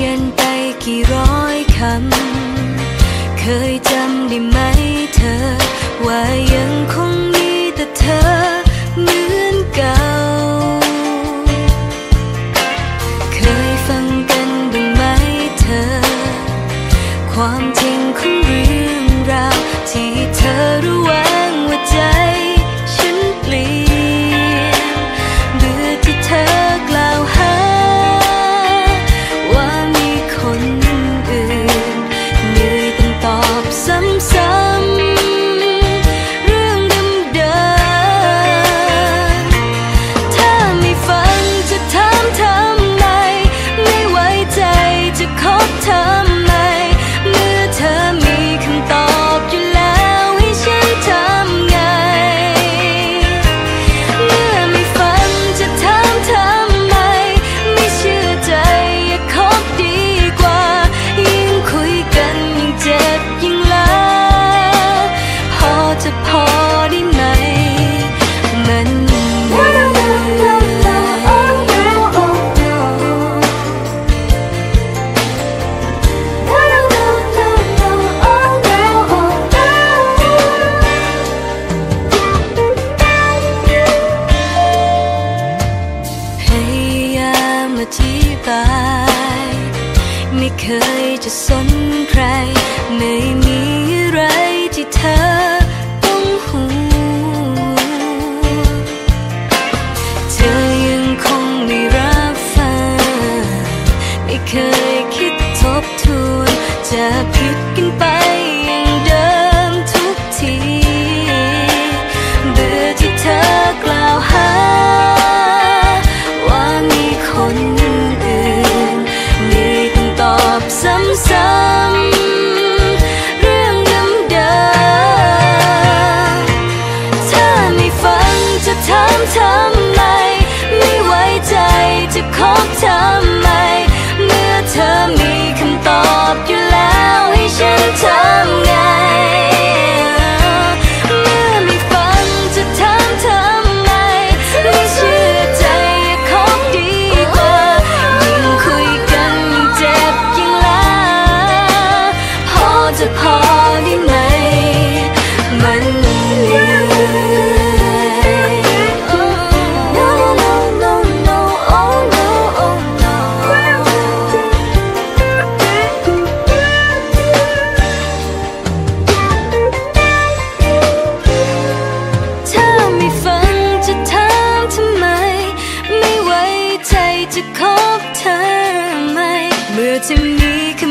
นไปกี่ร้อยคำเคยจำได้ไหมเธอว่ายังคงมีแต่เธอเหมือนเก่าเคยฟังกันบ้างไหมเธอความจริงของเรื่องราวที่เธอระแวงว่าใจฉันเปลี่ยนเบื่อที่เธอกล่าวหาว่ามีคนอื่นเหนื่อยต้องตอบซ้ำๆเรื่องเดิมๆถ้าไม่ฟังจะถามทำไมไม่ไว้ใจจะคบทำไมเมื่อเธอมีคำตอบอยู่แล้วให้ฉันทำไงเมื่อไม่ฟังจะถามทำไมไม่เชื่อใจอย่าคบดีกว่ายิ่งคุยกันยิ่งเจ็บยิ่งล้าพอจะพอได้ไหมมันเหนื่อยพยายามอธิบายไม่เคยจะสนใครไม่มีอะไรที่เธอต้องห่วงเธอยังคงไม่รับฟังไม่เคยคิดทบทวนจะผิดกันไปอย่างเดิมทุกทีเบื่อที่เธอกล่าวหาว่ามีคนอื่นนี่ต้องตอบซ้ำๆเรื่องเดิมๆถ้าไม่ฟังจะถามทำไมไม่ไว้ใจจะคบทำไมเมื่อเธอมีคำตอบอยู่แล้วให้ฉันทำไงเมื่อไม่ฟังจะถามทำไมไม่เชื่อใจอย่าคบดีกว่ายิ่งคุยกันยิ่งเจ็บยิ่งล้าพอจะพอได้ไหมมันเหนื่อยNo no no no oh no oh no ถ้าไม่ฟังจะถามทำไมไม่ไว้ใจจะคบเธอไหมเมื่อจะมีค